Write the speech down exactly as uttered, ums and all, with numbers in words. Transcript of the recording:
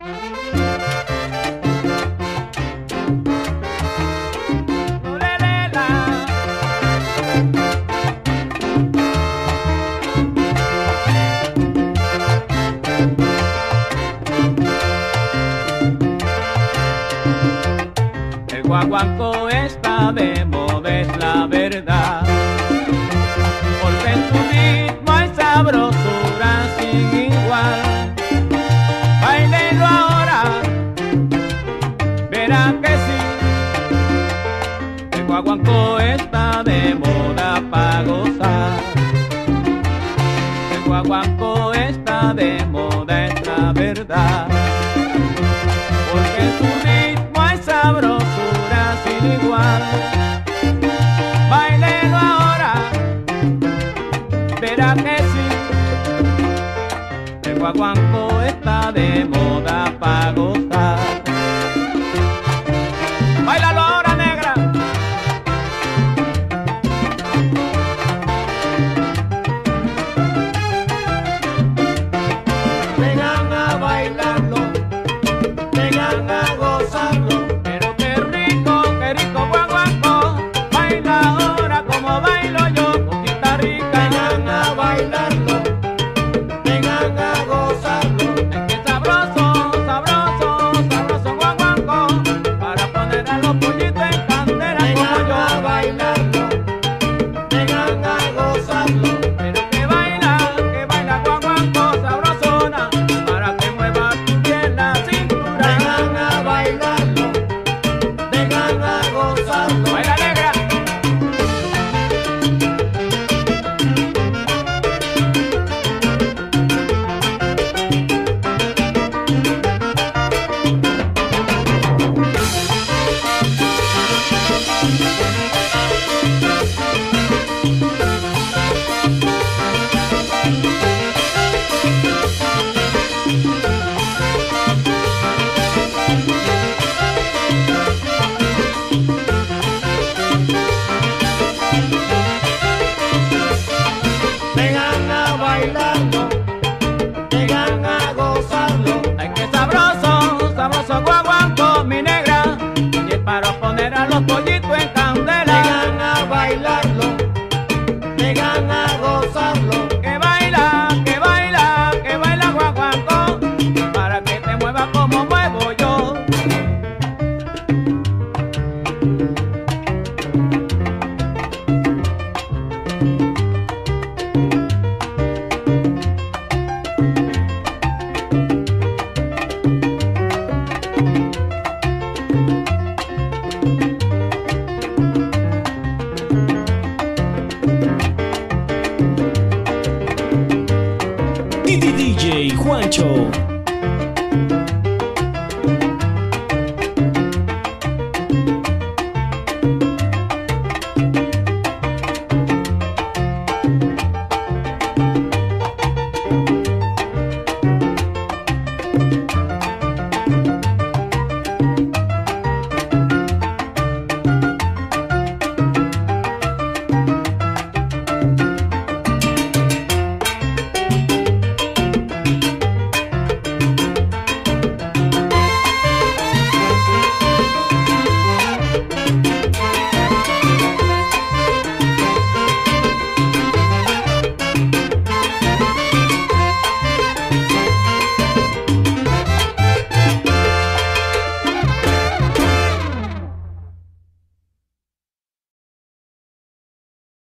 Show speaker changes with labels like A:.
A: El guaguancó está de moda, es la verdad, porque en su ritmo hay sabrosura sin igual. Báilelo ahora, verá que sí. El guaguancó está de moda pa' gozar. El guaguancó está de moda, es la verdad, porque en su ritmo hay sabrosura sin igual. Báilelo ahora, verá que sí. El guaguancó está